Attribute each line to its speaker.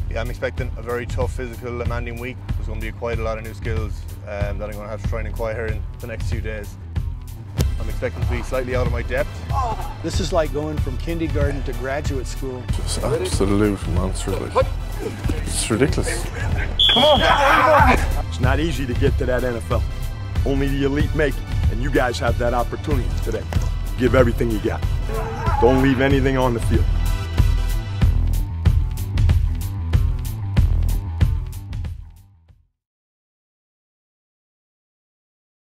Speaker 1: Yeah, I'm expecting a very tough, physical, demanding week. There's going to be quite a lot of new skills that I'm going to have to try and acquire in the next few days. I'm expecting to be slightly out of my depth.
Speaker 2: This is like going from kindergarten to graduate school.
Speaker 3: Just absolute monsters. Like. It's ridiculous.
Speaker 4: Come on! It's not easy to get to that NFL. Only the elite make it, and you guys have that opportunity today. Give everything you got. Don't leave anything on the field.